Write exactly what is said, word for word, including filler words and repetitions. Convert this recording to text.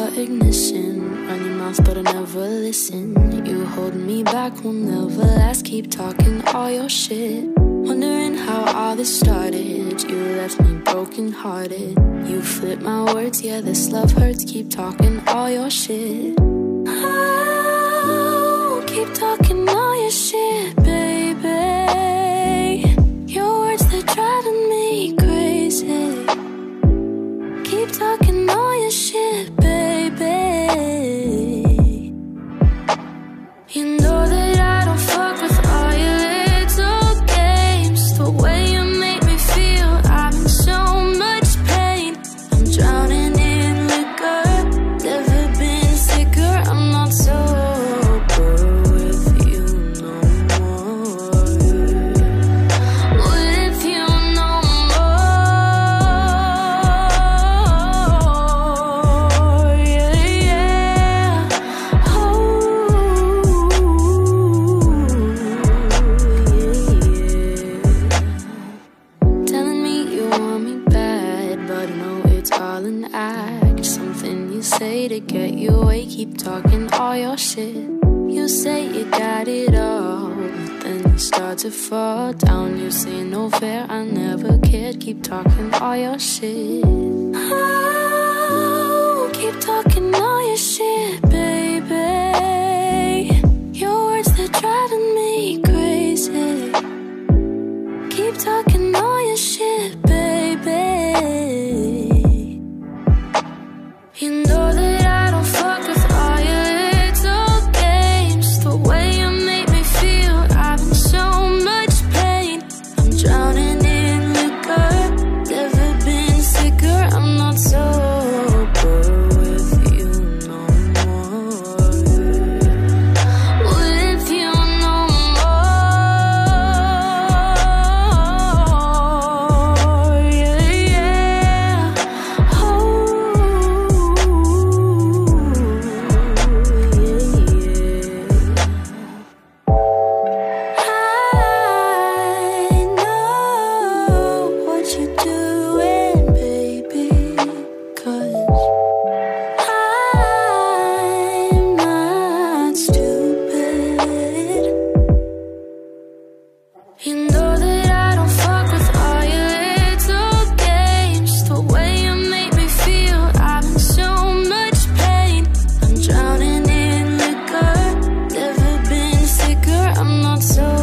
the ignition. Run your mouth but I never listen. You hold me back, will never last. Keep talking all your shit. Wondering how all this started. You left me broken hearted. You flip my words, yeah this love hurts. Keep talking all your shit. Oh, keep talking all your shit, baby. Your words, they're driving me crazy. Keep talking all your shit, baby. You know that I don't fuck with all your little games. The way you make me feel, I'm in so much pain. I'm drowning in liquor, never been sicker. I'm not sober with you no more. With you no more, yeah, yeah. Oh, yeah. Telling me you want me bad, but I know it's all an act. Something you say to get you away. Keep talking all your shit. You say you got it all, but then you start to fall down. You say no fair, I never cared. Keep talking all your shit. Oh, keep talking all your shit, baby. Your words, they're driving me crazy. Keep talking all your shit, baby. You know that I don't fuck with all your little games. The way you make me feel, I'm in so much pain. I'm drowning in liquor, never been sicker. I'm not sober with you no more. With you no more, yeah, yeah. Oh, yeah, yeah. I know what you're doing, baby, 'cause I'm not stupid. You know that I don't fuck with all your little games. The way you make me feel, I'm in so much pain. I'm drowning in liquor, never been sicker. I'm not so